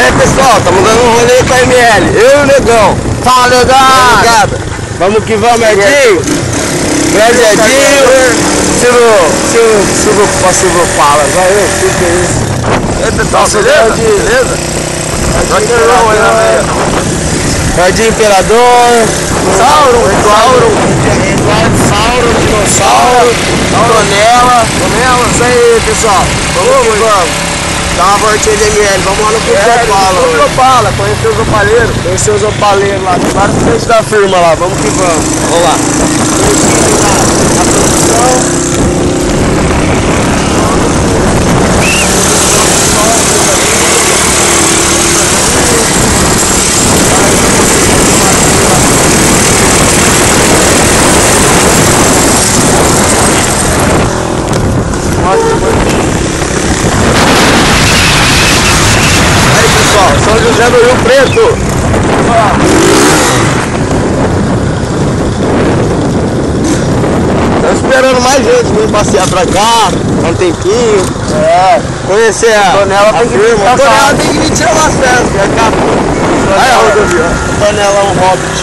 aí pessoal, estamos dando um rolê com a ML, eu e o Negão. Fala, Negão! Vamos que vamos, Edinho. Grande Edinho. Silvio Fala, vai eu, que é isso? E aí pessoal, beleza? Beleza? Jardim Imperador. Sauron, Eduardo Sauron, Dinossauro. Tonela. Isso aí, pessoal. Vamos. Dá uma voltinha de ML, vamos lá no Clube Opala. Clube Opala, conhecer os opaleiros. Conhecer os opaleiros lá, tem vários clientes da firma lá, vamos que vamos. Vamos lá. A produção. São José do Rio Preto. Estamos esperando mais gente vir passear pra cá, dar um tempinho. Conhecer a Tonela tem firma. A Tonela tem que vir tirar umas férias, que é cá. Aí a rodovia. Tonela é um hobbit.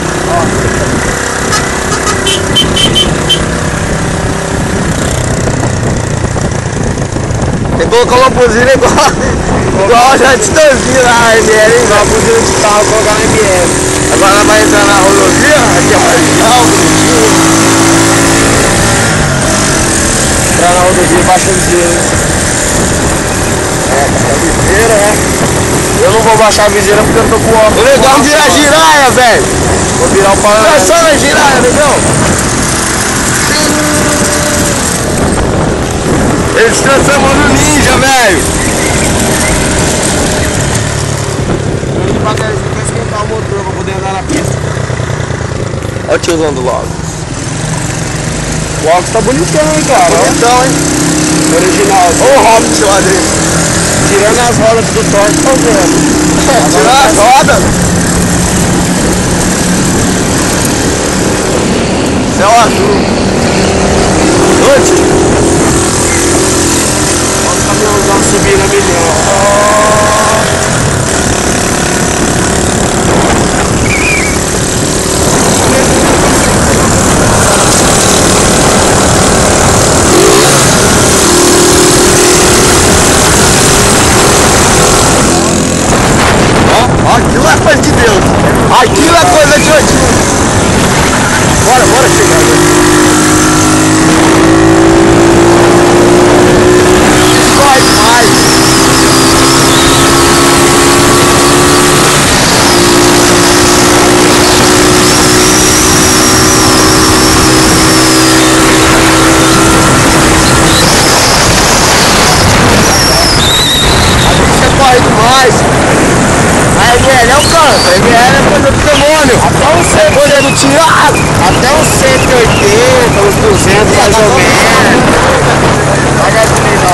Tem que colocar uma buzina igual já de Tanzinho lá, a ML, uma buzina de carro, colocar na ML. Agora ela vai entrar na rodovia, aqui é marginal, bonitinho. Entrar na rodovia, baixa a viseira. Baixa a viseira, né? Eu não vou baixar a viseira porque eu tô com óculos. O Negão vira a giraia, velho. Vou virar o pau. É só na giraia, Negão. Ele se transformou no ninja, velho! Vamos devagarzinho pra esquentar o motor pra poder andar na pista. Olha o tiozão do Logos. O Logos tá bonitão, hein, cara? Bonitão, hein? Original. Ô, o Hobbit lá dentro. Tirando as rodas do Thor, tá vendo? Tirando as rodas? Céu azul. Noite. Caminhãozão subindo a milhão. Ó, aquilo é coisa de Deus. Aquilo é coisa de Odin. Bora chegar. A ML é o canto, a ML é coisa do demônio. Até um 100, coisa do tirado. Até uns 180, uns 200 mais ou menos. A gasolina,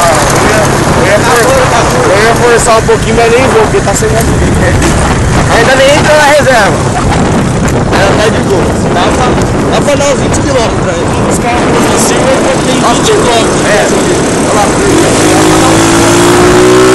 eu ia forçar um pouquinho, mas nem vou, porque tá sem gasolina. Ainda nem entra na reserva. Ela tá de boa. Dá pra dar uns 20 km pra ele. Os carros assim, eu tenho 20 km. Olha lá.